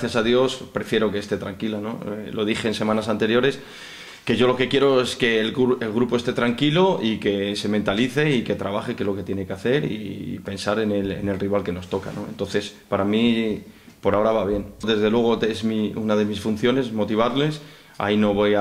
gracias a Dios, prefiero que esté tranquila, ¿no? Lo dije en semanas anteriores, que yo lo que quiero es que el grupo esté tranquilo y que se mentalice y que trabaje, que es lo que tiene que hacer, y pensar en el rival que nos toca, ¿no? Entonces, para mí, por ahora va bien. Desde luego es una de mis funciones, motivarles. Ahí no voy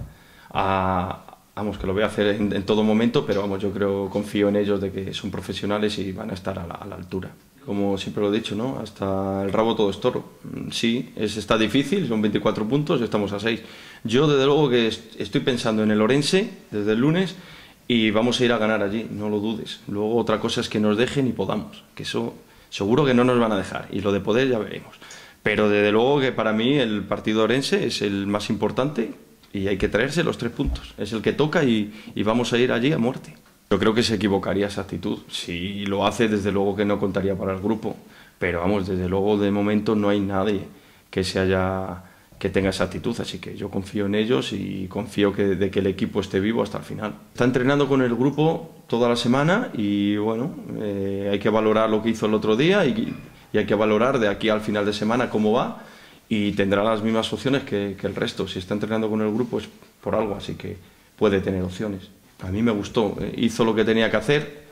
vamos, que lo voy a hacer en todo momento, pero vamos, confío en ellos de que son profesionales y van a estar a la altura. Como siempre lo he dicho, ¿no? Hasta el rabo todo es toro. Sí, está difícil, son 24 puntos, estamos a 6. Yo desde luego que estoy pensando en el Orense desde el lunes y vamos a ir a ganar allí, no lo dudes. Luego otra cosa es que nos dejen y podamos, que eso seguro que no nos van a dejar, y lo de poder ya veremos. Pero desde luego que para mí el partido Orense es el más importante y hay que traerse los 3 puntos. Es el que toca y vamos a ir allí a muerte. Yo creo que se equivocaría esa actitud. Si lo hace, desde luego que no contaría para el grupo. Pero vamos, desde luego de momento no hay nadie que tenga esa actitud. Así que yo confío en ellos y confío de que el equipo esté vivo hasta el final. Está entrenando con el grupo toda la semana y bueno, hay que valorar lo que hizo el otro día y hay que valorar de aquí al final de semana cómo va, y tendrá las mismas opciones que el resto. Si está entrenando con el grupo es por algo, así que puede tener opciones. A mí me gustó, hizo lo que tenía que hacer,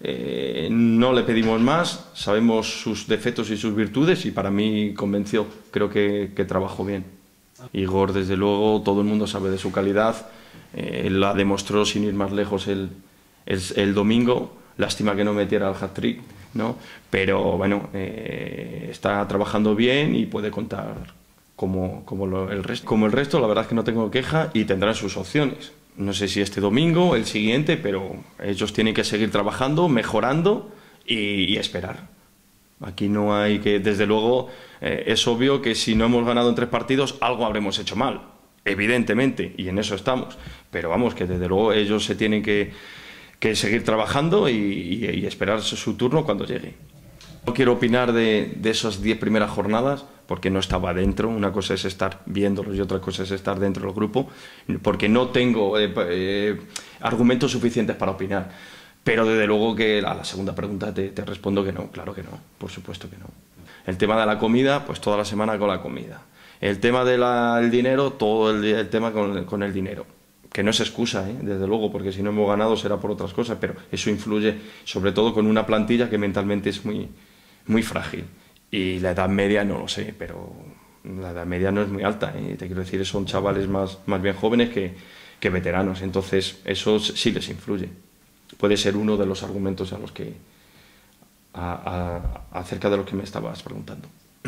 no le pedimos más, sabemos sus defectos y sus virtudes y para mí convenció, creo que trabajó bien. Igor, desde luego, todo el mundo sabe de su calidad, la demostró sin ir más lejos el domingo, lástima que no metiera el hat-trick, ¿no? Pero bueno, está trabajando bien y puede contar como el resto, la verdad es que no tengo queja y tendrán sus opciones. No sé si este domingo o el siguiente, pero ellos tienen que seguir trabajando, mejorando y esperar. Aquí no hay que, desde luego, es obvio que si no hemos ganado en 3 partidos, algo habremos hecho mal, evidentemente, y en eso estamos. Pero vamos, que desde luego ellos se tienen que seguir trabajando y esperar su turno cuando llegue. No quiero opinar de esas 10 primeras jornadas porque no estaba dentro. Una cosa es estar viéndolos y otra cosa es estar dentro del grupo, porque no tengo argumentos suficientes para opinar. Pero desde luego que a la segunda pregunta te respondo que no, claro que no, por supuesto que no. El tema de la comida, pues toda la semana con la comida. El tema del dinero, todo el tema con el dinero. Que no es excusa, desde luego, porque si no hemos ganado será por otras cosas, pero eso influye sobre todo con una plantilla que mentalmente es muy frágil. Y la edad media no lo sé, pero la edad media no es muy alta, te quiero decir, son chavales más bien jóvenes que veteranos, entonces eso sí les influye. Puede ser uno de los argumentos acerca de lo que me estabas preguntando.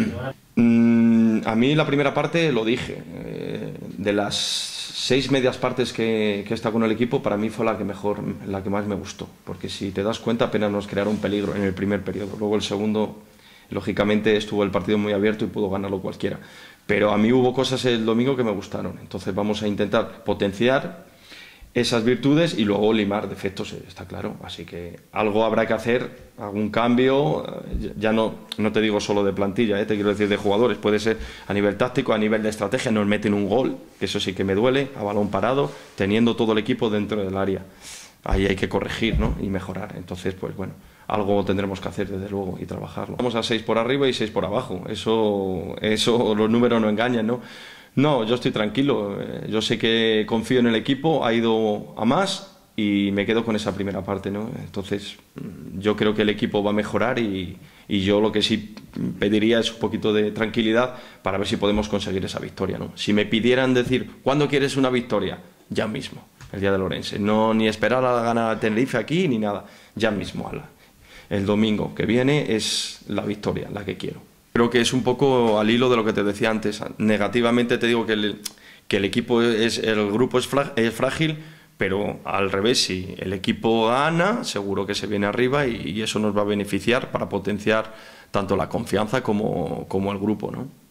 A mí la primera parte lo dije, de las 6 medias partes que he estado con el equipo, para mí fue la que más me gustó, porque si te das cuenta apenas nos crearon peligro en el primer periodo. Luego el segundo, lógicamente, estuvo el partido muy abierto y pudo ganarlo cualquiera, pero a mí hubo cosas el domingo que me gustaron, entonces vamos a intentar potenciar esas virtudes y luego limar defectos, está claro. Así que algo habrá que hacer, algún cambio, ya no te digo solo de plantilla, te quiero decir de jugadores, puede ser a nivel táctico, a nivel de estrategia, nos meten un gol, que eso sí que me duele, a balón parado, teniendo todo el equipo dentro del área. Ahí hay que corregir, ¿no? Y mejorar. Entonces, pues bueno, algo tendremos que hacer desde luego y trabajarlo. Vamos a 6 por arriba y 6 por abajo, eso los números no engañan, ¿no? No, yo estoy tranquilo, yo sé que confío en el equipo, ha ido a más y me quedo con esa primera parte, ¿no? Entonces yo creo que el equipo va a mejorar y yo lo que sí pediría es un poquito de tranquilidad para ver si podemos conseguir esa victoria, ¿no? Si me pidieran decir, ¿cuándo quieres una victoria? Ya mismo, el día del Orense, no ni esperar a ganar a Tenerife aquí ni nada, ya mismo, el domingo que viene es la victoria, la que quiero. Creo que es un poco al hilo de lo que te decía antes. Negativamente te digo que el grupo es frágil, pero al revés, si el equipo gana, seguro que se viene arriba y eso nos va a beneficiar para potenciar tanto la confianza como el grupo, ¿no?